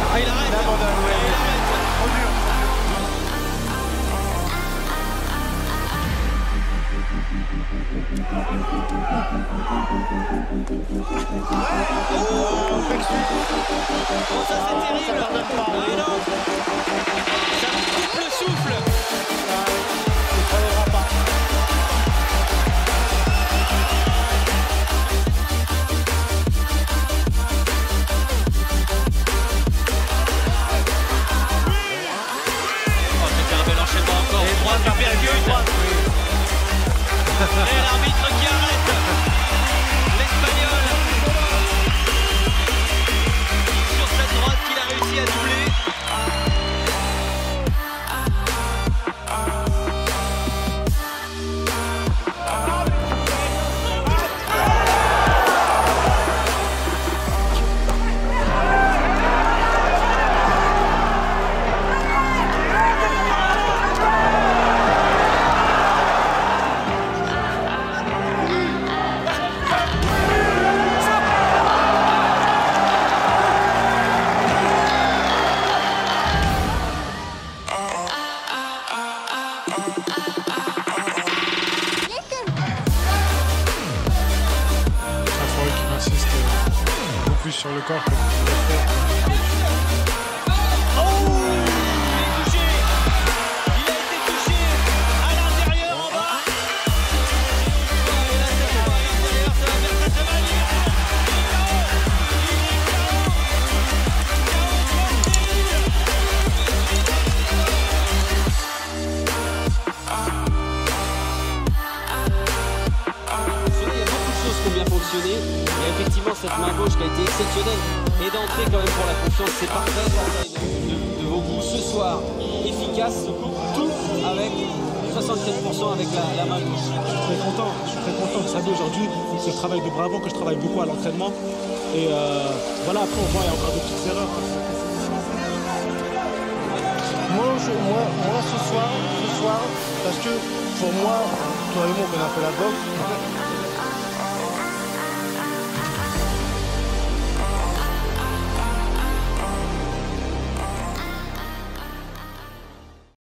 Ah, il arrête. Il abandonne, ouais. Il arrête. Trop dur. Oh, ça c'est terrible. Ça pardonne pas. Et non. Ça coupe le souffle. Il ne travaillera pas. Oh, c'était un bel enchaînement encore. Et Droite du percute. droite, oui. Et l'arbitre qui arrête. L'Espagnol. Sur cette droite qu'il a réussi à doubler. Plus sur le corps. Oh, il est touché. Il a été touché à l'intérieur en bas. Et là, ça va à l'intérieur, ça va faire très très mal. Il est il y a beaucoup de choses qui ont bien fonctionné. Et effectivement, cette main gauche qui a été exceptionnelle et d'entrée quand même pour la confiance, c'est parfait. De vos coups ce soir, efficace, tout avec 64% avec la main gauche. Je suis très content. Vous savez, aujourd'hui, c'est le travail de Bravo que je travaille beaucoup à l'entraînement. Et voilà, après, on voit, il y a encore des petites erreurs. Moi, ce soir, parce que pour moi, toi et moi, on connaît un peu la boxe.